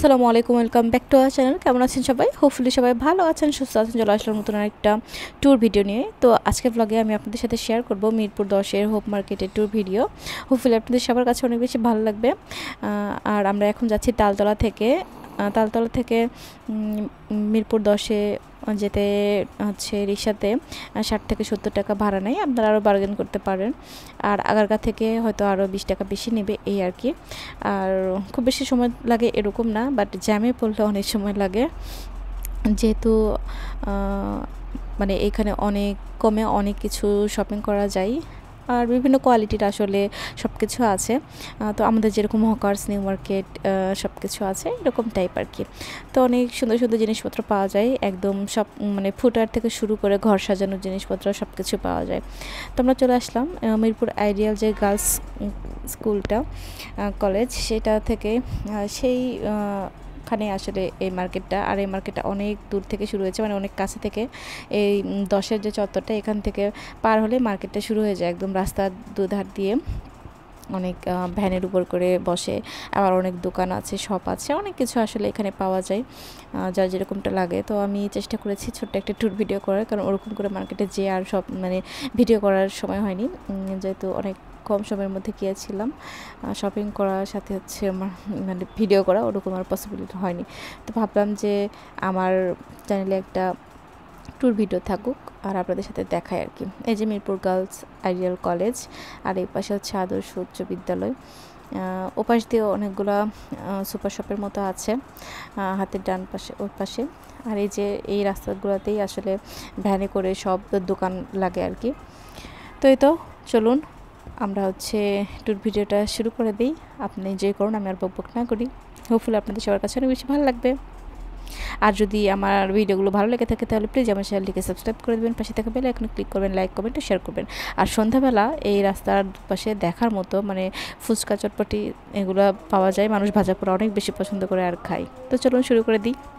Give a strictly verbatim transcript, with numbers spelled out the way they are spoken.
আসসালামু আলাইকুম, welcome back to our channel. কেমন আছেন সবাই? হোপফুলি সবাই ভালো আছেন, সুস্থ আছেন। চলে আসলাম নতুন একটা ট্যুর ভিডিও নিয়ে। তো আজকের ব্লগে আমি আপনাদের সাথে শেয়ার করব মিরপুর দশের হোপ মার্কেটের ট্যুর ভিডিও। হোপফুলি আপনাদের সবার কাছে অনেক বেশি ভালো লাগবে। আর আমরা এখন যাচ্ছি তালতলা থেকে তালতলা থেকে মিরপুর দশে যেতে হচ্ছে রিক্সাতে ষাট থেকে সত্তর টাকা ভাড়া নেয়। আপনারা আরও বার্গেন করতে পারেন। আর আগারগা থেকে হয়তো আরও বিশ টাকা বেশি নেবে, এই আর কি। আর খুব বেশি সময় লাগে এরকম না, বাট জ্যামে পড়লে অনেক সময় লাগে, যেহেতু মানে এখানে অনেক কমে অনেক কিছু শপিং করা যায়। আর বিভিন্ন কোয়ালিটির আসলে সব কিছু আছে। তো আমাদের যেরকম হকার্স, নিউ মার্কেট সব কিছু আছে এরকম টাইপ আর কি। তো অনেক সুন্দর সুন্দর জিনিসপত্র পাওয়া যায়, একদম সব মানে ফুটওয়্যার থেকে শুরু করে ঘর সাজানোর জিনিসপত্র সব কিছু পাওয়া যায়। তো আমরা চলে আসলাম মিরপুর আইডিয়াল যে গার্লস স্কুলটা কলেজ, সেটা থেকে সেই ওখানে আসলে এই মার্কেটটা। আর এই মার্কেটটা অনেক দূর থেকে শুরু হয়েছে, মানে অনেক কাছে থেকে। এই দশের যে চত্বরটা, এখান থেকে পার হলে মার্কেটটা শুরু হয়ে যায়, একদম রাস্তার দুধার দিয়ে অনেক ভ্যানের উপর করে বসে। আবার অনেক দোকান আছে, শপ আছে, অনেক কিছু আসলে এখানে পাওয়া যায়, যার যেরকমটা লাগে। তো আমি চেষ্টা করেছি ছোট্ট একটা ট্যুর ভিডিও করার, কারণ ওরকম করে মার্কেটে যেয়ে আর সব মানে ভিডিও করার সময় হয়নি, যেহেতু অনেক কম সময়ের মধ্যে গিয়েছিলাম। শপিং করার সাথে হচ্ছে আমার মানে ভিডিও করা ওরকম আর পসিবিলিটি হয়নি। তো ভাবলাম যে আমার চ্যানেলে একটা ট্যুর ভিডিও থাকুক আর আপনাদের সাথে দেখায় আর কি। এই যে মিরপুর গার্লস আইডিয়াল কলেজ, আর এই পাশে হচ্ছে আদর্শ উচ্চ বিদ্যালয়। ওপাশ দিয়ে অনেকগুলা সুপার শপের মতো আছে হাতের ডান পাশে, ওর পাশে। আর এই যে এই রাস্তাগুলোতেই আসলে ভ্যানে করে সব দোকান লাগে আর কি। তো এই তো চলুন আমরা হচ্ছে ট্যুর ভিডিওটা শুরু করে দিই। আপনি যে করুন, আমি আর বকবক না করি। হোপফুলি আপনাদের সবার কাছে অনেক বেশি ভালো লাগবে। আর যদি আমার ভিডিওগুলো ভালো লেগে থাকে তাহলে প্লিজ আমার চ্যানেলটিকে সাবস্ক্রাইব করে দেবেন, পাশে থাকা বেল আইকনে ক্লিক করবেন, লাইক কমেন্ট শেয়ার করবেন। আর সন্ধ্যাবেলা এই রাস্তার পাশে দেখার মতো মানে ফুচকা, চটপটি এগুলো পাওয়া যায়। মানুষ ভাজা পোড়া অনেক বেশি পছন্দ করে আর খায়। তো চলুন শুরু করে দিই।